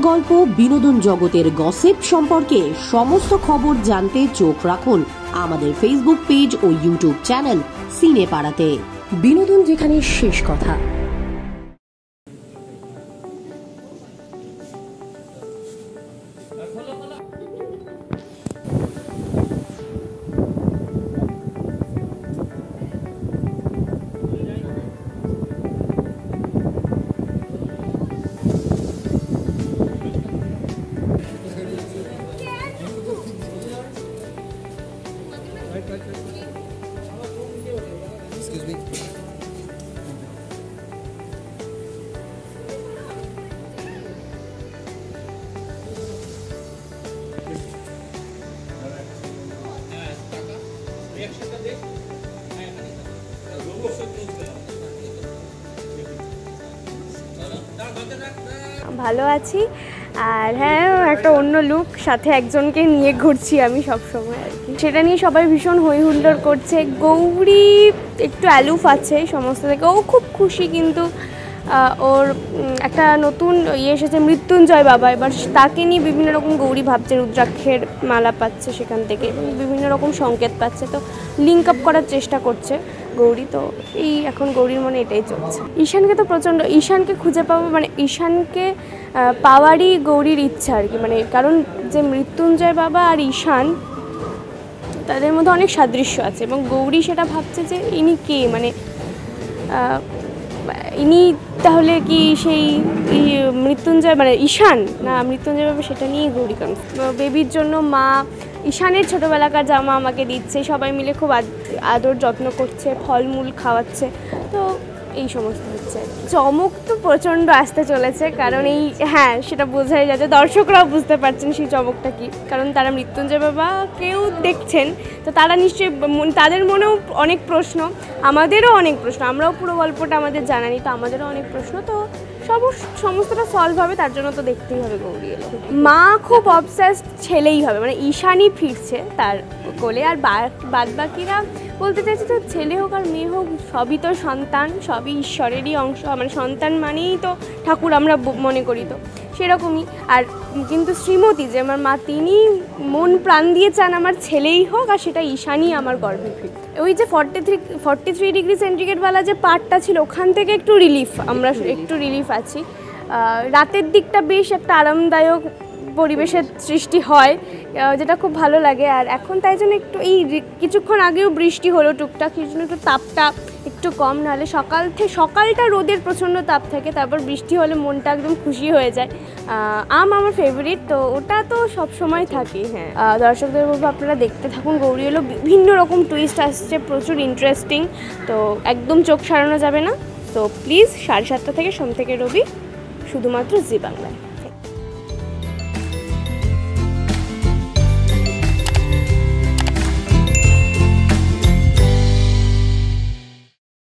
গল্প, বিনোদন জগতের গসিপ সম্পর্কে সমস্ত খবর জানতে চোখ রাখুন আমাদের ফেসবুক পেজ ও ইউটিউব চ্যানেল সিনে পাড়াতে। বিনোদন যেখানে শেষ কথা। ভালো আছি, আর হ্যাঁ একটা অন্য লুক, সাথে একজনকে নিয়ে ঘুরছি আমি সব সময় আর কি। সেটা নিয়ে সবাই ভীষণ হই হুল্লোড় করছে। গৌরী একটু অ্যালুফ আছে সমস্ত থেকে, ও খুব খুশি, কিন্তু ওর একটা নতুন এসেছে মৃত্যুঞ্জয় বাবা, এবার তাকে নিয়ে বিভিন্ন রকম গৌরী ভাবছে, রুদ্রাক্ষের মালা পাচ্ছে সেখান থেকে এবং বিভিন্ন রকম সংকেত পাচ্ছে, তো লিঙ্ক আপ করার চেষ্টা করছে গৌরী। তো এই এখন গৌরীর মনে এটাই চলছে। ঈশানকে তো প্রচণ্ড, ঈশানকে খুঁজে পাবো, মানে ঈশানকে পাওয়ারই গৌরীর ইচ্ছা আর কি, মানে কারণ যে মৃত্যুঞ্জয় বাবা আর ঈশান তাদের মধ্যে অনেক সাদৃশ্য আছে এবং গৌরী সেটা ভাবছে যে ইনি কে, মানে ইনি তাহলে কি সেই মৃত্যুঞ্জয় মানে ঈশান না মৃত্যুঞ্জয় বাবা, সেটা নিয়ে গৌরী কারণ বেবির জন্য মা ঈশানের ছোটোবেলাকার জামা আমাকে দিচ্ছে, সবাই মিলে খুব আদর যত্ন করছে, ফলমূল খাওয়াচ্ছে, তো এই সমস্ত হচ্ছে। চমক তো প্রচণ্ড আসতে চলেছে, কারণ এই হ্যাঁ সেটা বোঝাই যাচ্ছে, দর্শকরাও বুঝতে পারছেন সেই চমকটা কি, কারণ তারা মৃত্যুঞ্জয় বাবাকেও দেখছেন, তো তারা নিশ্চয়ই তাদের মনেও অনেক প্রশ্ন, আমাদেরও অনেক প্রশ্ন, আমরাও পুরো গল্পটা আমাদের জানানি, তো আমাদেরও অনেক প্রশ্ন, তো সমস্তটা সলভ হবে, তার জন্য তো দেখতেই হবে গৌরী এলো। মা খুব অবসেসড ছেলেই হবে, মানে ঈশানই ফিরছে তার কোলে, আর বাদ বাকিরা বলতে চাইছি তো ছেলে হোক আর মেয়ে হোক সবই তো সন্তান, সবই ঈশ্বরেরই অংশ, মানে সন্তান মানেই তো ঠাকুর আমরা মনে করি, তো সেরকমই। আর কিন্তু শ্রীমতী যে আমার মা, তিনি মন প্রাণ দিয়ে চান আমার ছেলেই হোক, আর সেটা ঈশানই আমার গর্ভে ফিরত। ওই যে 43 ডিগ্রি সেন্টিগ্রেডওয়ালা যে পার্টটা ছিল, ওখান থেকে একটু রিলিফ, আমরা একটু রিলিফ আছি। রাতের দিকটা বেশ একটা আরামদায়ক পরিবেশের সৃষ্টি হয়, যেটা খুব ভালো লাগে। আর এখন তাই জন্য একটু এই কিছুক্ষণ আগেও বৃষ্টি হলো টুকটাক, সেই জন্য একটু তাপটা একটু কম, নাহলে সকালটা রোদের প্রচণ্ড তাপ থাকে, তারপর বৃষ্টি হলে মনটা একদম খুশি হয়ে যায়। আমার ফেভারিট, তো ওটা তো সব সময় থাকে। হ্যাঁ, দর্শকদের বলবো আপনারা দেখতে থাকুন। গৌরী হলো বিভিন্ন রকম টুইস্ট আসছে, প্রচুর ইন্টারেস্টিং, তো একদম চোখ সারানো যাবে না। তো প্লিজ 7:30 থেকে সোম থেকে রবি শুধুমাত্র জি বাংলায়।